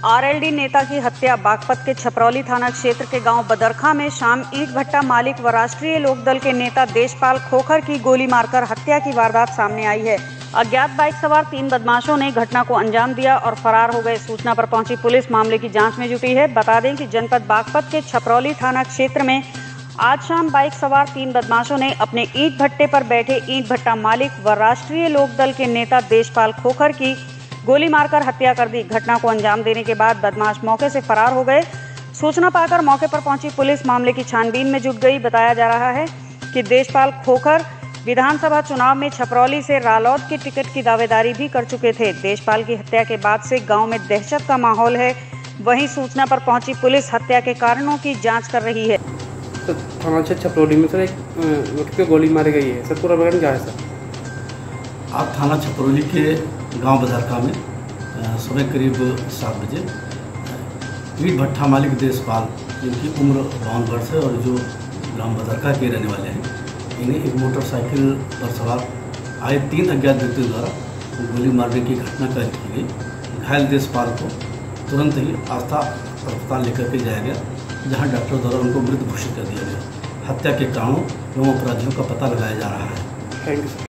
RLD नेता की हत्या बागपत के छपरौली थाना क्षेत्र के गांव बदरखा में शाम ईंट भट्टा मालिक व राष्ट्रीय लोकदल के नेता देशपाल खोखर की गोली मारकर हत्या की वारदात सामने आई है। अज्ञात बाइक सवार 3 बदमाशों ने घटना को अंजाम दिया और फरार हो गए। सूचना पर पहुंची पुलिस मामले की जांच में जुटी है। बता दें कि जनपद बागपत के छपरौली थाना क्षेत्र में आज शाम बाइक सवार 3 बदमाशों ने अपने ईंट भट्टे पर बैठे ईंट भट्टा मालिक व राष्ट्रीय लोकदल के नेता देशपाल खोखर की गोली मारकर हत्या कर दी। घटना को अंजाम देने के बाद बदमाश मौके से फरार हो गए। सूचना पाकर मौके पर पहुंची पुलिस मामले की छानबीन में जुट गई। बताया जा रहा है कि देशपाल खोखर विधानसभा चुनाव में छपरौली से रालौद की टिकट की दावेदारी भी कर चुके थे। देशपाल की हत्या के बाद से गांव में दहशत का माहौल है। वहीं सूचना पर पहुंची पुलिस हत्या के कारणों की जांच कर रही है। तो थाना क्षेत्र छपरौली में सर एक व्यक्ति को गोली मारी गई है। सर पूरा विवरण क्या है सर? आज थाना छपरौली के गांव बदरखा में सुबह करीब 7 बजे ईंट भट्टा मालिक देशपाल, जिनकी उम्र 52 वर्ष है और जो ग्राम बदरखा के रहने वाले हैं, इन्हें एक मोटरसाइकिल पर सवार आए 3 अज्ञात व्यक्तियों द्वारा गोली मारने की घटना दर्ज की गई। घायल देशपाल को तुरंत ही आस्था अस्पताल लेकर के जाया गया, जहां डॉक्टर द्वारा उनको मृत घोषित कर दिया गया। हत्या के कारणों एवं अपराधियों का पता लगाया जा रहा है। Thank you.